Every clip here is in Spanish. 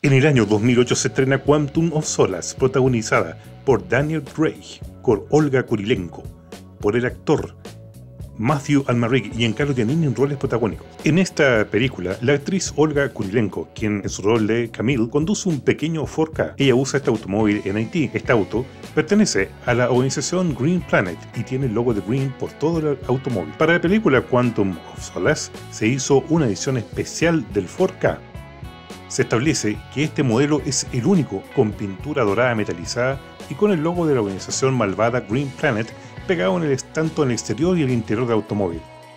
En el año 2008 se estrena Quantum of Solace, protagonizada por Daniel Craig, con Olga Kurylenko, por el actor Matthew Almaric y Giancarlo Giannini en roles protagónicos. En esta película, la actriz Olga Kurylenko, quien en su rol de Camille, conduce un pequeño Ford Ka. Ella usa este automóvil en Haití. Este auto pertenece a la organización Green Planet y tiene el logo de Green por todo el automóvil. Para la película Quantum of Solace se hizo una edición especial del Ford Ka. Se establece que este modelo es el único con pintura dorada metalizada y con el logo de la organización malvada Green Planet pegado tanto en el exterior y el interior del automóvil.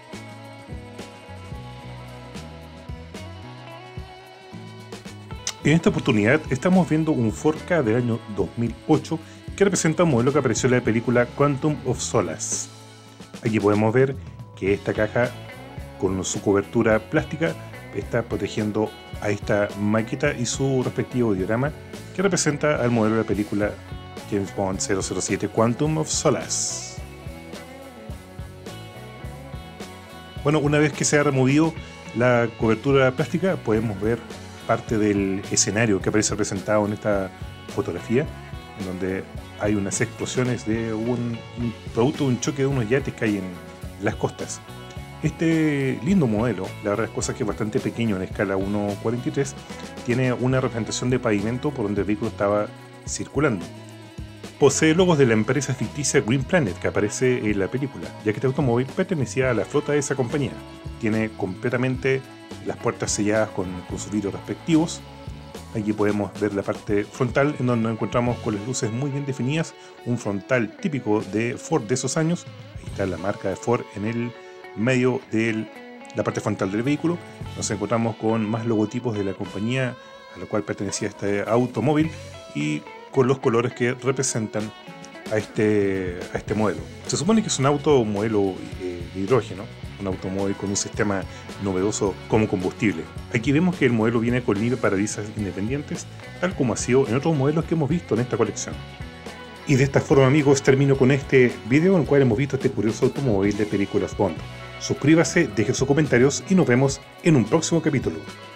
En esta oportunidad estamos viendo un Ford Ka del año 2008 que representa un modelo que apareció en la película Quantum of Solace. Aquí podemos ver que esta caja con su cobertura plástica está protegiendo a esta maqueta y su respectivo diorama que representa al modelo de la película James Bond 007 Quantum of Solace. Bueno, una vez que se ha removido la cobertura plástica, podemos ver parte del escenario que aparece representado en esta fotografía, en donde hay unas explosiones de un producto de un choque de unos yates que hay en las costas. Este lindo modelo, la verdad es que es bastante pequeño en escala 1:43, tiene una representación de pavimento por donde el vehículo estaba circulando. Posee logos de la empresa ficticia Green Planet que aparece en la película, ya que este automóvil pertenecía a la flota de esa compañía. Tiene completamente las puertas selladas con sus vidrios respectivos. Aquí podemos ver la parte frontal en donde nos encontramos con las luces muy bien definidas, un frontal típico de Ford de esos años. Ahí está la marca de Ford en el medio de la parte frontal del vehículo. Nos encontramos con más logotipos de la compañía a la cual pertenecía este automóvil y con los colores que representan a este modelo. Se supone que es un modelo de hidrógeno, un automóvil con un sistema novedoso como combustible. Aquí vemos que el modelo viene con línea parabrisas independientes, tal como ha sido en otros modelos que hemos visto en esta colección. Y de esta forma, amigos, termino con este video en el cual hemos visto este curioso automóvil de películas Bond. Suscríbase, deje sus comentarios y nos vemos en un próximo capítulo.